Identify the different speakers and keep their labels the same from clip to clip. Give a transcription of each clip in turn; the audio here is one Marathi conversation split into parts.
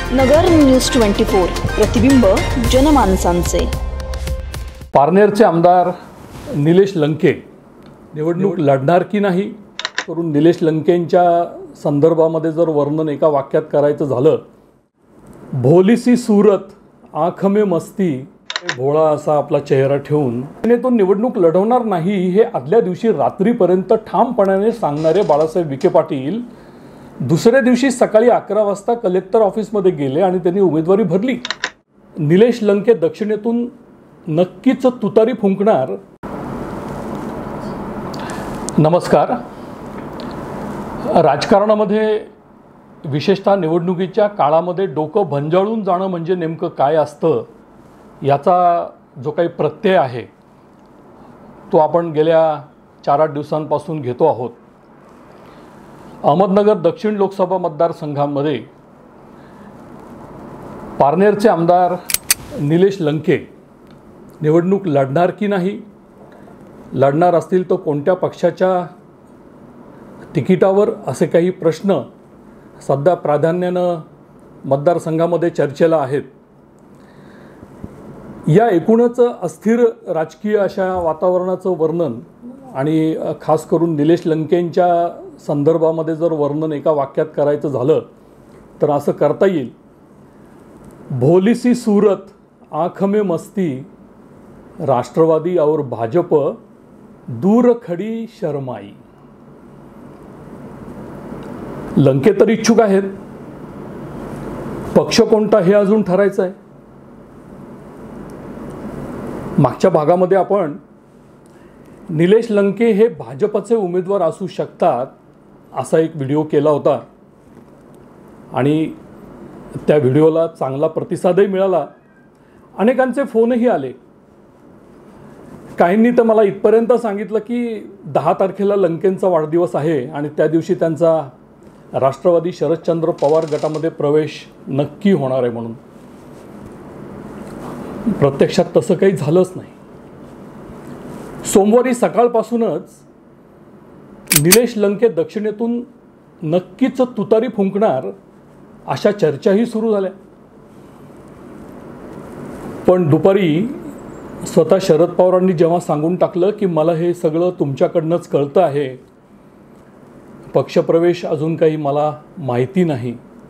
Speaker 1: नगर न्यूज 24 प्रतिबिंब जनमानसांचे।
Speaker 2: पारनेरचे आमदार निलेश लंके निवडणूक लढणार की नाही, करून निलेश लंकेंच्या संदर्भामध्ये जर वर्णन एका वाक्यात करायचं झालं, भोली सी सूरत आँख में मस्ती, भोळा असा आपला चेहरा ठेवून तो निवडणूक लढवणार नाही हे आदल्या दिवशी रात्रीपर्यंत ठामपणाने सांगणारे बाळासाहेब विखे पाटील दुसऱ्या दिवशी सकाळी 11 वाजता कलेक्टर ऑफिसमध्ये गेले आणि त्यांनी उमेदवारी भरली। निलेश लंके दक्षिणेतून नक्कीच तुतारी फुंकणार। नमस्कार। राजकारणामध्ये विशेषतः निवडणुकीच्या काळामध्ये डोकं भंजाळून जाणं म्हणजे नेमकं काय असतं याचा जो काही प्रत्यय आहे तो आपण गेल्या 4-8 दिवसांपासून घेतो आहोत। अहमदनगर दक्षिण लोकसभा मतदारसंघामध्ये पारनेरचे आमदार निलेश लंके निवडणूक लढणार की नाही, लढणार असतील तर कोणत्या पक्षाच्या तिकिटावर, असे काही प्रश्न सध्या प्राधान्यानं मतदारसंघामध्ये चर्चेला आहेत। या एकूणच अस्थिर राजकीय अशा वातावरणाचं वर्णन आणि खास करून निलेश लंकेंच्या संदर्भामध्ये जर वर्णन एका वाक्यात करायचं झालं तर असं करता येईल, भोली सी सूरत आँख में मस्ती, राष्ट्रवादी और भाजप दूर खड़ी शर्माई। लंके तर इच्छुक आहेत, पक्ष कोणता हे अजून ठरायचं आहे। मागच्या भागामध्ये आपण निलेश लंके हे भाजपचे उमेदवार असू शकतात असा एक व्हिडिओ केला होता आणि त्या व्हिडिओला चांगला प्रतिसादही मिळाला, अनेकांचे फोनही आले। काहींनी तर मला इथपर्यंत सांगितलं की 10 तारखेला लंकेंचा वाढदिवस आहे आणि त्या दिवशी त्यांचा राष्ट्रवादी शरदचंद्र पवार गटामध्ये प्रवेश नक्की होणार आहे म्हणून। प्रत्यक्षात तसं काही झालंच नाही। सोमवारी सकाळपासूनच निलेश लंके दक्षिणेतून नक्कीच तुतारी फुंकणार अशा चर्चाही सुरू झाल्या। पण दुपारी स्वतः शरद पवारांनी जेव्हा सांगून टाकलं की मला हे सगळं तुमच्याकडनंच कळतं आहे, पक्षप्रवेश अजून काही मला माहिती नाही,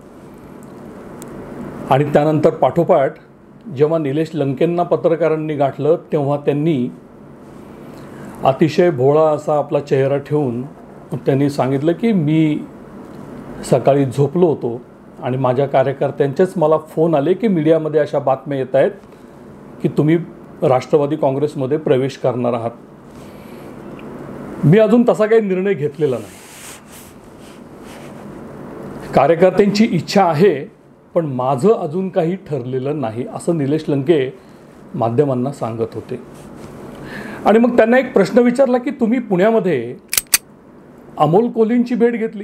Speaker 2: आणि त्यानंतर पाठोपाठ जेव्हा निलेश लंकेंना पत्रकारांनी गाठलं तेव्हा त्यांनी अतिशय भोळा असा आपला चेहरा ठेवून त्यांनी सांगितलं की मी सकाळी झोपलो होतो आणि माझ्या कार्यकर्त्यांचेच मला फोन आले की मीडियामध्ये अशा बातम्या येत आहेत की तुम्ही राष्ट्रवादी काँग्रेसमध्ये प्रवेश करणार आहात। मी अजून तसा काही निर्णय घेतलेला नाही, कार्यकर्त्यांची इच्छा आहे पण माझं अजून काही ठरलेलं नाही, असं निलेश लंके माध्यमांना सांगत होते। आणि मग त्यांना एक प्रश्न विचारला की तुम्ही पुण्यामध्ये अमोल कोल्हेंची भेट घेतली?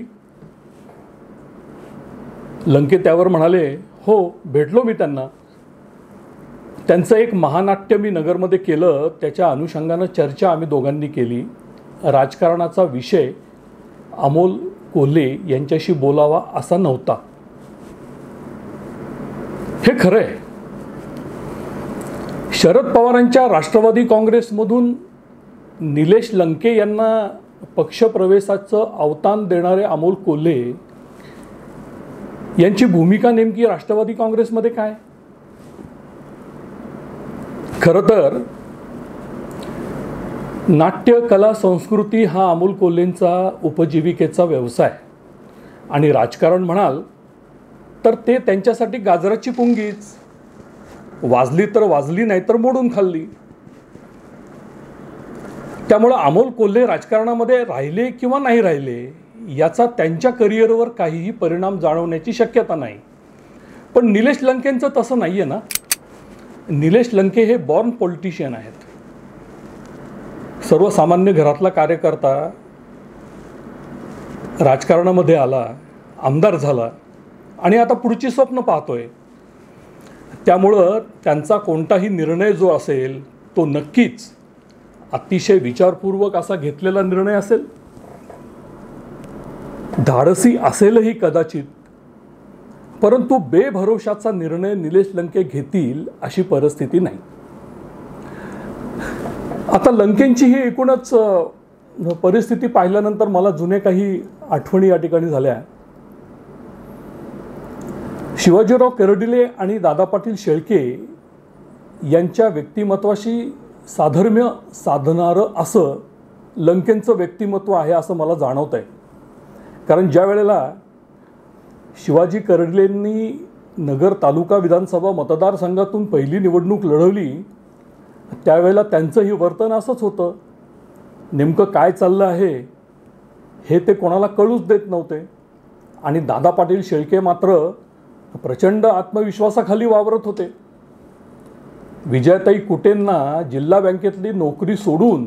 Speaker 2: लंके त्यावर म्हणाले, हो भेटलो मी त्यांना, त्यांचं एक महानाट्य मी नगरमध्ये केलं, त्याच्या अनुषंगानं चर्चा आम्ही दोघांनी केली। राजकारणाचा विषय अमोल कोल्हे यांच्याशी बोलावा असा नव्हता। हे खरं आहे, शरद पवारांच्या राष्ट्रवादी काँग्रेसमधून निलेश लंके यांना पक्षप्रवेशाचं अवतान देणारे अमोल कोल्हे यांची भूमिका नेमकी राष्ट्रवादी काँग्रेसमध्ये काय? खरं तर नाट्य कला संस्कृती हा अमोल कोल्हेंचा उपजीविकेचा व्यवसाय आणि राजकारण म्हणाल तर ते त्यांच्यासाठी गाजराची पुंगीच, वाजली तर वाजली नाही तर मोडून खाल्ली। त्यामुळे अमोल कोल्हे राजकारणामध्ये राहिले किंवा नाही राहिले याचा त्यांच्या करिअरवर काहीही परिणाम जाणवण्याची शक्यता नाही। पण निलेश लंकेंचं तसं नाही आहे ना। निलेश लंके हे बॉर्न पॉलिटिशियन आहेत, सर्वसामान्य घरातला कार्यकर्ता राजकारणामध्ये आला, आमदार झाला आणि आता पुढची स्वप्न पाहतोय। त्यामुळं त्यांचा कोणताही निर्णय जो असेल तो नक्कीच अतिशय विचारपूर्वक असा घेतलेला निर्णय असेल, धाडसी असेलही कदाचित, परंतु बेभरोशाचा निर्णय निलेश लंके घेतील अशी परिस्थिती नाही. आता लंकेंची ही एकूणच परिस्थिती पाहिल्यानंतर मला जुने काही आठवणी या ठिकाणी झाल्या. शिवाजीराव करडिले आणि दादा पाटील शेळके यांच्या व्यक्तिमत्वाशी साधर्म्य साधणारं असं लंकेंचं व्यक्तिमत्व आहे असं मला जाणवत आहे. कारण ज्या वेळेला शिवाजी करडिलेंनी नगर तालुका विधानसभा मतदारसंघातून पहिली निवडणूक लढवली त्यावेळेला त्यांचंही वर्तन असंच होतं. नेमकं काय चाललं आहे हे ते कोणाला कळूच देत नव्हते. आणि दादा पाटील शेळके मात्र प्रचंड आत्मविश्वासाखाली वावरत होते. विजयाताई कुटेंना जिल्हा बँकेतली नोकरी सोडून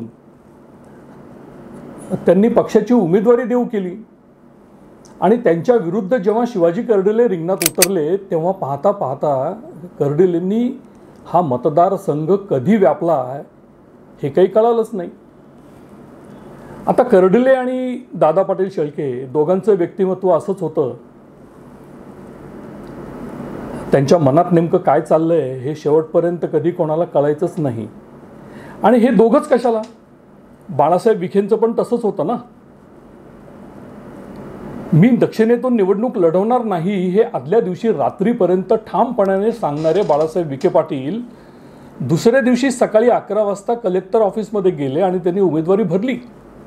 Speaker 2: त्यांनी पक्षाची उमेदवारी देऊ केली. आणि त्यांच्या विरुद्ध जेव्हा शिवाजी करडिले रिंगणात उतरले तेव्हा पाहता पाहता करडिलेंनी हा मतदारसंघ कधी व्यापला हे काही कळालंच नाही. आता करडिले आणि दादा पाटील शेळके दोघांचं व्यक्तिमत्व असंच होतं. त्यांच्या मनात नेमकं काय चाललंय हे शेवटपर्यंत कधी कोणाला कळायचंच नाही. आणि हे दोघंच कशाला, बाळासाहेब विखेंचं पण तसंच होतं ना. मी दक्षिणेतून निवडणूक लढवणार नाही हे आदल्या दिवशी रात्रीपर्यंत ठामपणाने सांगणारे बाळासाहेब विखे पाटील दुसऱ्या दिवशी सकाळी 11 वाजता कलेक्टर ऑफिसमध्ये गेले आणि त्यांनी उमेदवारी भरली.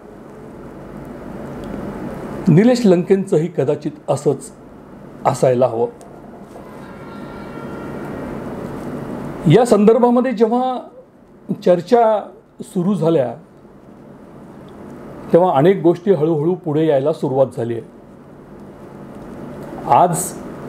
Speaker 2: निलेश लंकेंचंही कदाचित असंच असायला हवं. या संदर्भामध्ये जेव्हा चर्चा सुरू झाल्या तेव्हा अनेक गोष्टी हळूहळू पुढे यायला सुरुवात झाली आहे. आज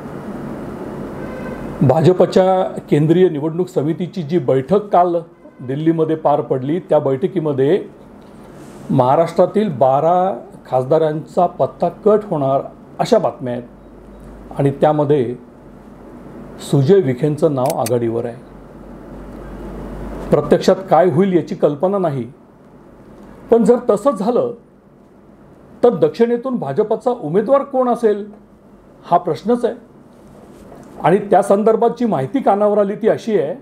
Speaker 2: भाजपच्या केंद्रीय निवडणूक समितीची जी बैठक काल दिल्लीमध्ये पार पडली त्या बैठकीमध्ये महाराष्ट्रातील 12 खासदारांचा पत्ता कट होणार अशा बातम्या आहेत. आणि त्यामध्ये सुजय विखेंचं नाव आघाडीवर आहे. प्रत्यक्षात काय होईल याची कल्पना नाही. पण जर तसंच झालं तर दक्षिणेतून भाजपचा उमेदवार कोण असेल हा प्रश्नच आहे. आणि त्या संदर्भातची माहिती कानावर आली ती अशी आहे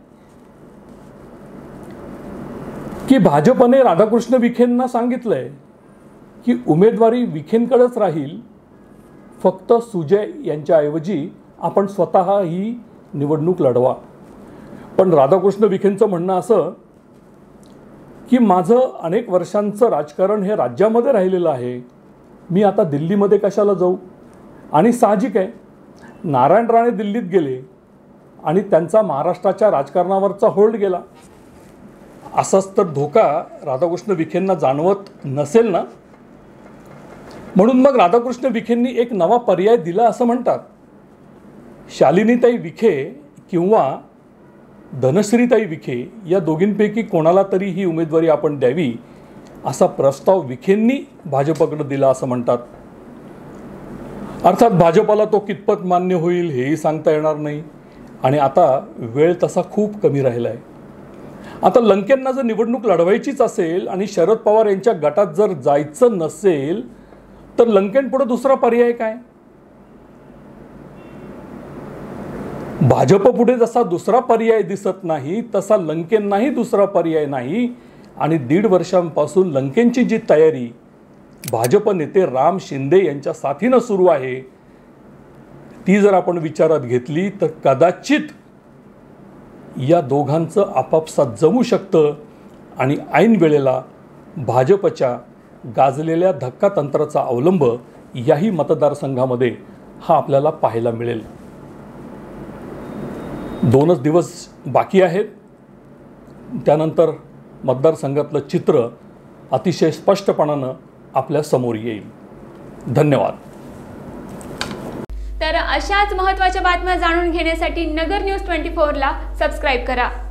Speaker 2: की भाजपने राधाकृष्ण विखेंना सांगितलंय की उमेदवारी विखेंकडेच राहील, फक्त सुजय यांच्याऐवजी आपण स्वतः ही निवडणूक लढवा. पण राधाकृष्ण विखेंचं म्हणणं असं की माझं अनेक वर्षांचं राजकारण हे राज्यामध्ये राहिलेलं आहे, मी आता दिल्लीमध्ये कशाला जाऊ. आणि साहजिक आहे, नारायण राणे दिल्लीत गेले आणि त्यांचा महाराष्ट्राच्या राजकारणावरचा होल्ड गेला. असाच तर धोका राधाकृष्ण विखेंना जाणवत नसेल ना. म्हणून मग राधाकृष्ण विखेंनी एक नवा पर्याय दिला असं म्हणतात. शालिनीताई विखे किंवा धनश्रीताई विखे या दोघींपैकी कोणाला तरी ही उमेदवारी आपण द्यावी असा प्रस्ताव विखेंनी भाजपकडे दिला असं म्हणतात. अर्थात भाजपला तो कितपत मान्य होईल हेही सांगता येणार नाही. आणि आता वेळ तसा खूप कमी राहिला आहे. आता लंकेंना जर निवडणूक लढवायचीच असेल आणि शरद पवार यांच्या गटात जर जायचं नसेल तर लंकेंपुढे दुसरा पर्याय काय. भाजप पुढे जसा दुसरा पर्याय दिसत नाही तसा लंकेंनाही दुसरा पर्याय नाही. आणि 1.5 वर्षांपासून लंकेंची जी तयारी भाजप नेते राम शिंदे यांच्या साथीनं सुरू आहे ती जर आपण विचारात घेतली तर कदाचित या दोघांचं आपापसात जमू शकतं. आणि ऐन वेळेला भाजपच्या गाजलेल्या धक्कातंत्राचा अवलंब याही मतदारसंघामध्ये हा आपल्याला पाहायला मिळेल. 2च दिवस बाकी आहेत. त्यानंतर मतदारसंघातलं चित्र अतिशय स्पष्टपणानं आपल्या समोर येईल. धन्यवाद.
Speaker 3: तर अशाच महत्त्वाच्या बातम्या जाणून घेण्यासाठी नगर न्यूज 24 ला सबस्क्राईब करा.